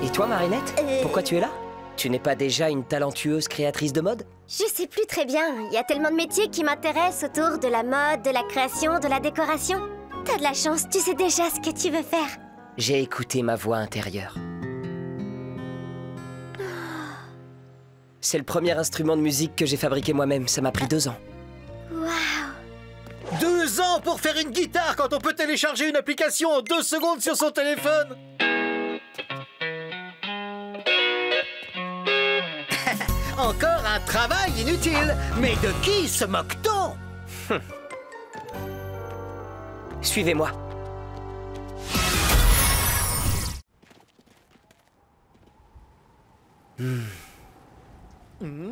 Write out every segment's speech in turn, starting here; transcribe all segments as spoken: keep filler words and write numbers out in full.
Et toi, Marinette, euh... pourquoi tu es là? Tu n'es pas déjà une talentueuse créatrice de mode? Je sais plus très bien. Il y a tellement de métiers qui m'intéressent autour de la mode, de la création, de la décoration. T'as de la chance, tu sais déjà ce que tu veux faire. J'ai écouté ma voix intérieure. C'est le premier instrument de musique que j'ai fabriqué moi-même. Ça m'a pris deux ans. Waouh! Deux ans pour faire une guitare quand on peut télécharger une application en deux secondes sur son téléphone. Encore un travail inutile. Mais de qui se moque-t-on? Suivez-moi. Hmm. Mmh.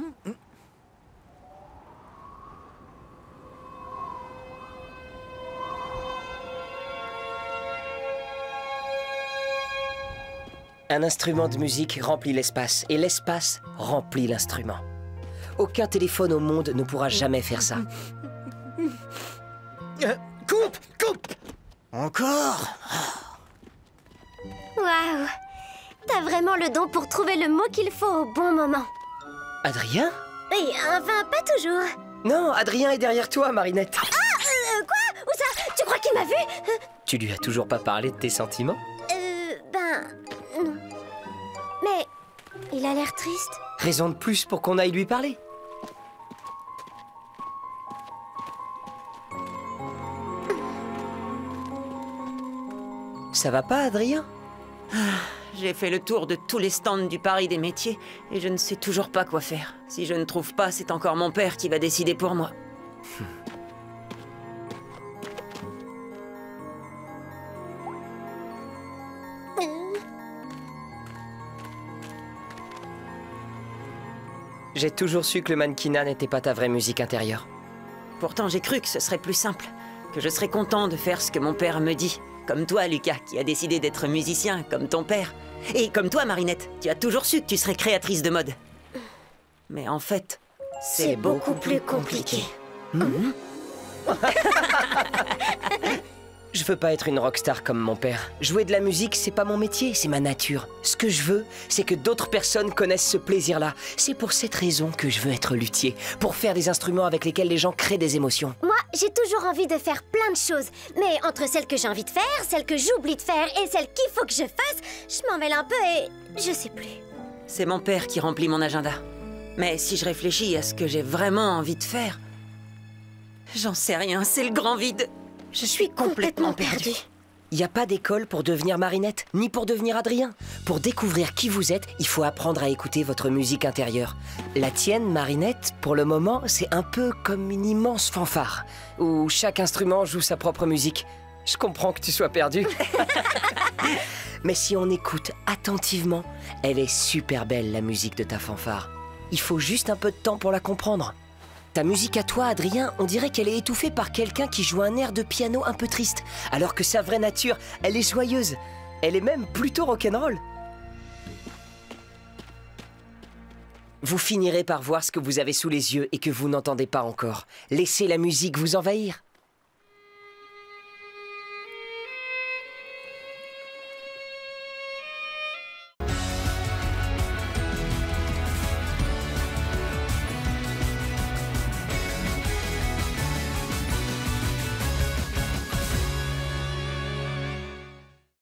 Un instrument de musique remplit l'espace, et l'espace remplit l'instrument. Aucun téléphone au monde ne pourra jamais faire ça. Euh, coupe, coupe. Encore. Waouh! T'as vraiment le don pour trouver le mot qu'il faut au bon moment. Adrien? Oui, enfin, pas toujours. Non, Adrien est derrière toi, Marinette. Ah, euh, quoi? Où ça? Tu crois qu'il m'a vu? Tu lui as toujours pas parlé de tes sentiments? Euh, ben... non. Mais... il a l'air triste. Raison de plus pour qu'on aille lui parler. Ça va pas, Adrien? J'ai fait le tour de tous les stands du Paris des métiers et je ne sais toujours pas quoi faire. Si je ne trouve pas, c'est encore mon père qui va décider pour moi. J'ai toujours su que le mannequinat n'était pas ta vraie musique intérieure. Pourtant, j'ai cru que ce serait plus simple, que je serais content de faire ce que mon père me dit. Comme toi, Lucas, qui a décidé d'être musicien, comme ton père. Et comme toi, Marinette, tu as toujours su que tu serais créatrice de mode. Mais en fait, c'est beaucoup, beaucoup plus compliqué. Mmh. Je veux pas être une rockstar comme mon père. Jouer de la musique, c'est pas mon métier, c'est ma nature. Ce que je veux, c'est que d'autres personnes connaissent ce plaisir-là. C'est pour cette raison que je veux être luthier, pour faire des instruments avec lesquels les gens créent des émotions. Moi, j'ai toujours envie de faire plein de choses. Mais entre celles que j'ai envie de faire, celles que j'oublie de faire et celles qu'il faut que je fasse, je m'en mêle un peu et je sais plus. C'est mon père qui remplit mon agenda. Mais si je réfléchis à ce que j'ai vraiment envie de faire... J'en sais rien, c'est le grand vide. Je suis complètement, complètement perdue. Il n'y a pas d'école pour devenir Marinette, ni pour devenir Adrien. Pour découvrir qui vous êtes, il faut apprendre à écouter votre musique intérieure. La tienne, Marinette, pour le moment, c'est un peu comme une immense fanfare, où chaque instrument joue sa propre musique. Je comprends que tu sois perdue. Mais si on écoute attentivement, elle est super belle, la musique de ta fanfare. Il faut juste un peu de temps pour la comprendre. Ta musique à toi, Adrien, on dirait qu'elle est étouffée par quelqu'un qui joue un air de piano un peu triste, alors que sa vraie nature, elle est joyeuse. Elle est même plutôt rock'n'roll. Vous finirez par voir ce que vous avez sous les yeux et que vous n'entendez pas encore. Laissez la musique vous envahir.